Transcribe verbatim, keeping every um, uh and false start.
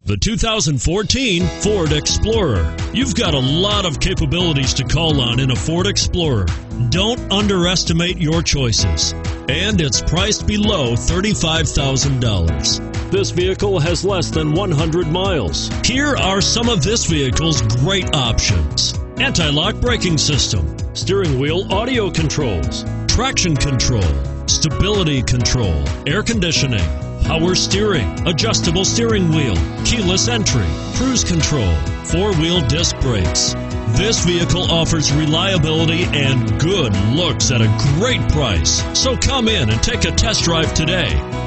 The two thousand fourteen Ford Explorer. You've got a lot of capabilities to call on in a Ford Explorer. Don't underestimate your choices. And it's priced below thirty-five thousand dollars. This vehicle has less than one hundred miles. Here are some of this vehicle's great options: anti-lock braking system, steering wheel audio controls, traction control, stability control, air conditioning, power steering, adjustable steering wheel, keyless entry, cruise control, four-wheel disc brakes. This vehicle offers reliability and good looks at a great price. So come in and take a test drive today.